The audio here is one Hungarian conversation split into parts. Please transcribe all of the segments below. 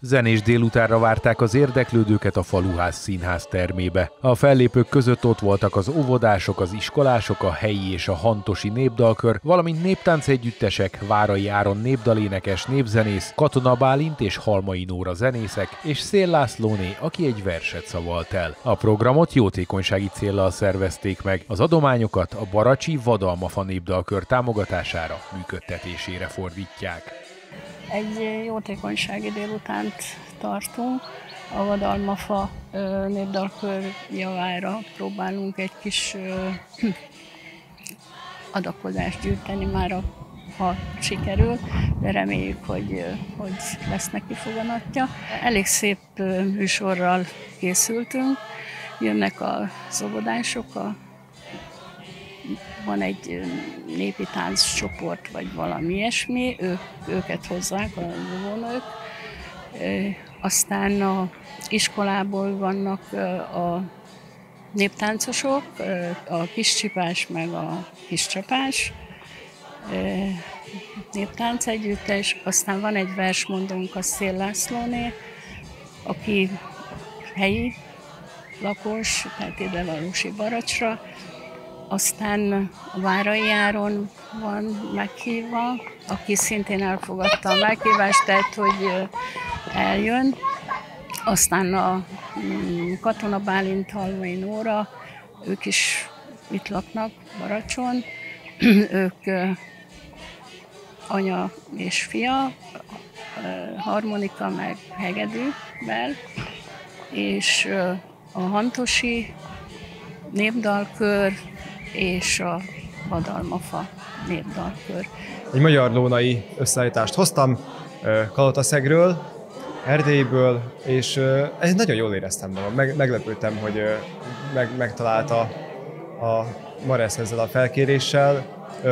Zenés délutánra várták az érdeklődőket a Faluház Színház termébe. A fellépők között ott voltak az óvodások, az iskolások, a helyi és a hantosi népdalkör, valamint néptáncegyüttesek, Várai Áron népdalénekes, népzenész, Katona Bálint és Halmai Nóra zenészek, és Széll Lászlóné, aki egy verset szavalt el. A programot jótékonysági céllal szervezték meg, az adományokat a baracsi Vadalmafa népdalkör támogatására, működtetésére fordítják. Egy jótékonysági délutánt tartunk. A Vadalmafa népdalkör javára próbálunk egy kis adakozást gyűjteni már, ha sikerül, de reméljük, hogy lesz neki foganatja. Elég szép műsorral készültünk, jönnek az óvodások, van egy népi tánccsoport, vagy valami ilyesmi, őket hozzák, a óvónők. Aztán az iskolából vannak a néptáncosok, a kiscsipás meg a kiscsapás néptánc együttes. Aztán van egy versmondónk, a Széll Lászlóné, aki helyi lakos, tehát ide valósi Baracsra. Aztán a Várai Áron van meghívva, aki szintén elfogadta a meghívást, tehát hogy eljön. Aztán a Katona Bálint, Halmai Nóra, ők is itt laknak Baracson. Ők anya és fia, harmonika meg hegedűvel, és a hantosi népdalkör és a Vadalmafa népdalkör. Egy magyar lónai összeállítást hoztam Kalotaszegről, Erdélyből, és nagyon jól éreztem magam. Meglepődtem, hogy megtalálta a Maresz ezzel a felkéréssel.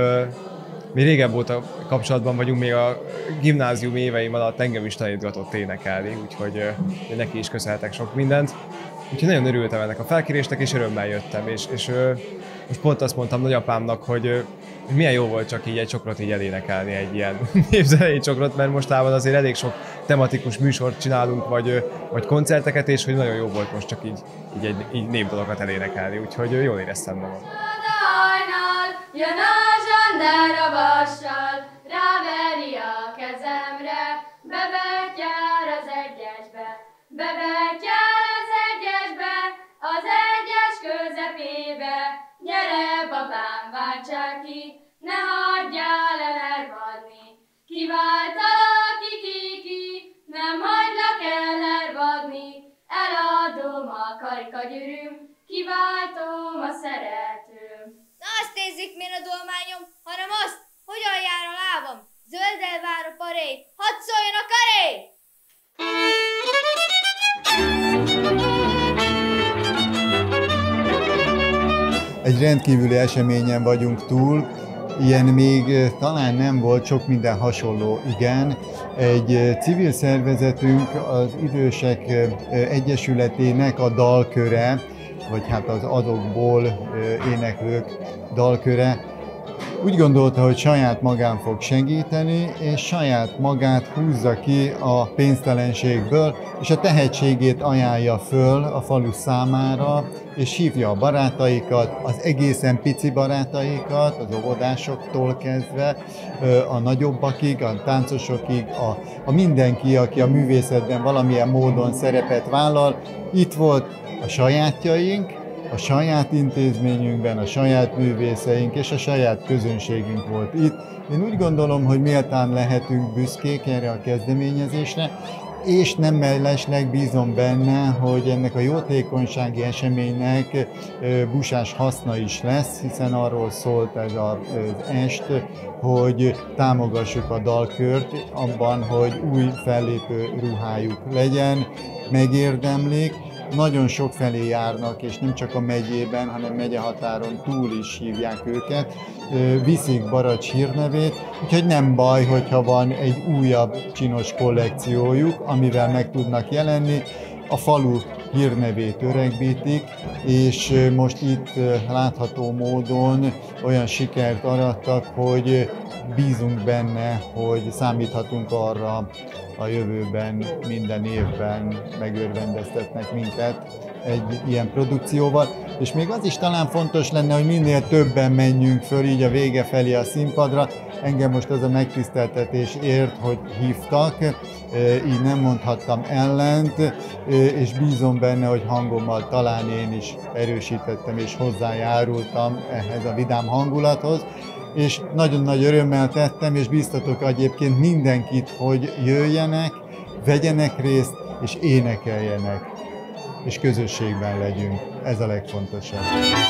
Mi régebb óta kapcsolatban vagyunk, még a gimnázium éveim alatt engem is tanítgatott énekelni, úgyhogy neki is köszönhetek sok mindent. Úgyhogy nagyon örültem ennek a felkérésnek, és örömmel jöttem. És most pont azt mondtam nagyapámnak, hogy milyen jó volt csak így egy csokrot így elénekelni, egy ilyen népzenei csokrot, mert mostában azért elég sok tematikus műsort csinálunk, vagy koncerteket, és hogy nagyon jó volt most csak így népdalokat elénekelni, úgyhogy jól éreztem magam. Jön a zsandár a vassal, ráveri a kezemre, bebetyár az egyesbe, bebetyár az egyesbe, az egyes közepébe. Gyere, babám, váltsál ki, ne hagyjál el elvadni. Kiváltalak ki, nem hagylak el elvadni. Eladom a karikagyűrűm, kiváltom a szeretőm. Na azt nézzük, milyen a dolmányom, hanem azt, hogyan jár a lábam. Zölddel vár a paré, hadd szóljon a karé! Egy rendkívüli eseményen vagyunk túl, ilyen még talán nem volt, sok minden hasonló, igen. Egy civil szervezetünk, az Idősek Egyesületének a dalköre, vagy hát az adokból éneklők dalköre, úgy gondolta, hogy saját magán fog segíteni, és saját magát húzza ki a pénztelenségből, és a tehetségét ajánlja föl a falu számára, és hívja a barátaikat, az egészen pici barátaikat, az óvodásoktól kezdve, a nagyobbakig, a táncosokig, a mindenki, aki a művészetben valamilyen módon szerepet vállal. Itt volt a sajátjaink, a saját intézményünkben, a saját művészeink és a saját közönségünk volt itt. Én úgy gondolom, hogy méltán lehetünk büszkék erre a kezdeményezésre, és nem mellesleg bízom benne, hogy ennek a jótékonysági eseménynek busás haszna is lesz, hiszen arról szólt ez az est, hogy támogassuk a dalkört abban, hogy új fellépő ruhájuk legyen, megérdemlik. Nagyon sok felé járnak, és nem csak a megyében, hanem megyehatáron túl is hívják őket, viszik Baracs hírnevét, úgyhogy nem baj, hogyha van egy újabb csinos kollekciójuk, amivel meg tudnak jelenni. A falu hírnevét öregbítik, és most itt látható módon olyan sikert arattak, hogy bízunk benne, hogy számíthatunk arra a jövőben, minden évben megörvendeztetnek minket egy ilyen produkcióval, és még az is talán fontos lenne, hogy minél többen menjünk föl így a vége felé a színpadra. Engem most az a megtiszteltetés ért, hogy hívtak, így nem mondhattam ellent, és bízom benne, hogy hangommal talán én is erősítettem és hozzájárultam ehhez a vidám hangulathoz, és nagyon nagy örömmel tettem, és bíztatok egyébként mindenkit, hogy jöjjenek, vegyenek részt, és énekeljenek, és közösségben legyünk. Ez a legfontosabb.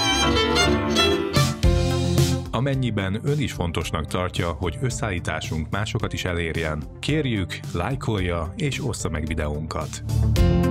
Amennyiben ön is fontosnak tartja, hogy összeállításunk másokat is elérjen, kérjük, lájkolja és ossza meg videónkat.